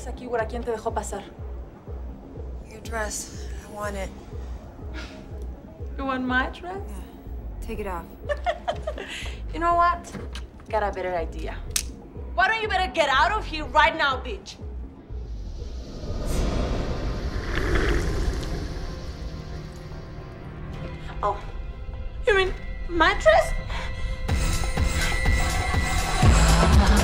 aquí, Güera? ¿Quién te dejó pasar? Your dress. I want it. You want my dress? Yeah. Take it off. You know what? Got a better idea. Why don't you better get out of here right now, bitch? Oh, you mean my dress?